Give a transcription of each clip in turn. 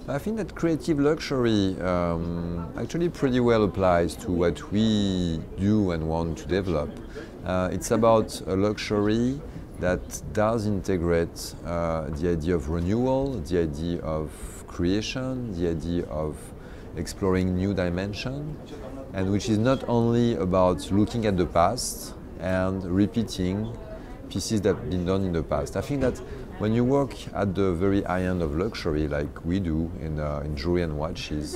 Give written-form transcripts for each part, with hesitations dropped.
I think that creative luxury actually pretty well applies to what we do and want to develop. It's about a luxury that does integrate the idea of renewal, the idea of creation, the idea of exploring new dimension, and which is not only about looking at the past and repeating pieces that have been done in the past. I think that when you work at the very high end of luxury, like we do in jewelry and watches,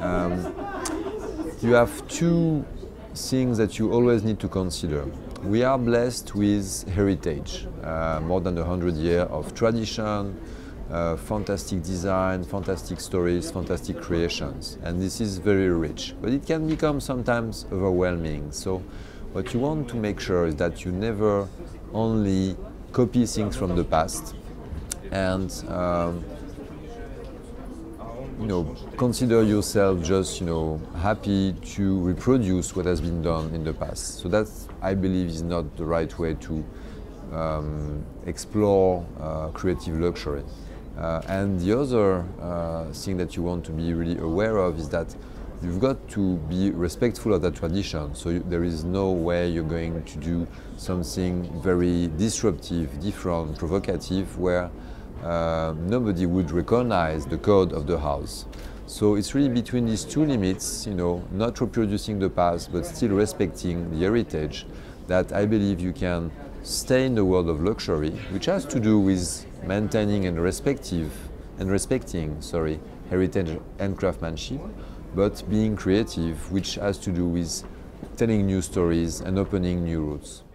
you have two things that you always need to consider. We are blessed with heritage, more than 100 years of tradition, fantastic design, fantastic stories, fantastic creations, and this is very rich. But it can become sometimes overwhelming. So what you want to make sure is that you never only copy things from the past and consider yourself just happy to reproduce what has been done in the past. So that, I believe, is not the right way to explore creative luxury. And the other thing that you want to be really aware of is that you've got to be respectful of that tradition. So there is no way you're going to do something very disruptive, different, provocative, where nobody would recognize the code of the house. So it's really between these two limits, not reproducing the past, but still respecting the heritage, that I believe you can stay in the world of luxury, which has to do with maintaining and respecting heritage and craftsmanship, but being creative, which has to do with telling new stories and opening new routes.